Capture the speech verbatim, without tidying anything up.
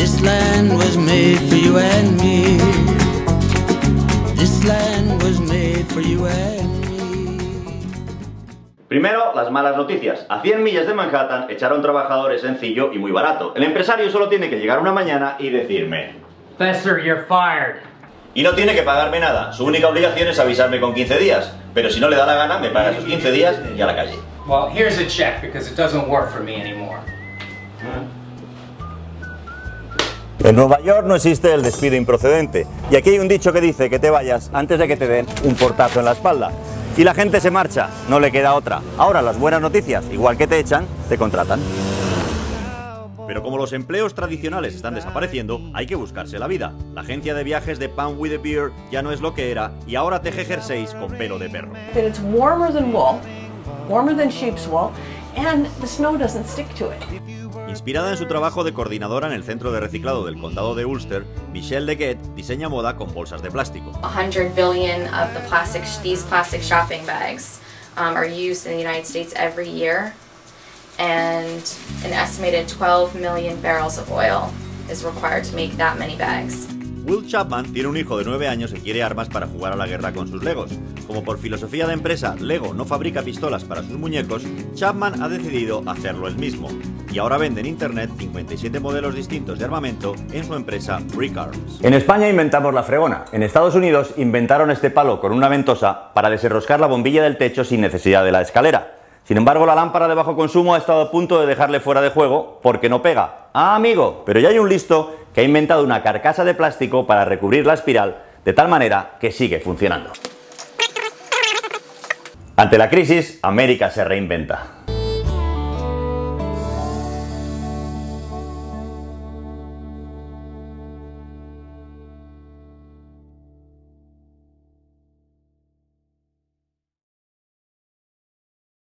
This land was made for you and me. This land was made for you and me. Primero, las malas noticias. A cien millas de Manhattan, echar a un trabajador es sencillo y muy barato. El empresario solo tiene que llegar una mañana y decirme: Fester, you're fired. Y no tiene que pagarme nada. Su única obligación es avisarme con quince días. Pero si no le da la gana, me paga esos quince días y a la calle. Well, here's a check because it doesn't work for me anymore. En Nueva York no existe el despido improcedente. Y aquí hay un dicho que dice que te vayas antes de que te den un portazo en la espalda. Y la gente se marcha, no le queda otra. Ahora las buenas noticias, igual que te echan, te contratan. Pero como los empleos tradicionales están desapareciendo, hay que buscarse la vida. La agencia de viajes de Pan with a Beer ya no es lo que era y ahora teje jerseys con pelo de perro. It's warmer than wool, warmer than sheep's wool, and the snow doesn't stick to it. Inspirada en su trabajo de coordinadora en el centro de reciclado del condado de Ulster, Michelle Leggett diseña moda con bolsas de plástico. one hundred billion of the plastic, these plastic shopping bags um, are used in the United States every year, and an estimated twelve million barrels of oil is required to make that many bags. Will Chapman tiene un hijo de nueve años que quiere armas para jugar a la guerra con sus Legos. Como por filosofía de empresa Lego no fabrica pistolas para sus muñecos, Chapman ha decidido hacerlo él mismo. Y ahora vende en internet cincuenta y siete modelos distintos de armamento en su empresa Brick Arms. En España inventamos la fregona. En Estados Unidos inventaron este palo con una ventosa para desenroscar la bombilla del techo sin necesidad de la escalera. Sin embargo, la lámpara de bajo consumo ha estado a punto de dejarle fuera de juego porque no pega. ¡Ah, amigo! Pero ya hay un listo que ha inventado una carcasa de plástico para recubrir la espiral de tal manera que sigue funcionando. Ante la crisis, América se reinventa.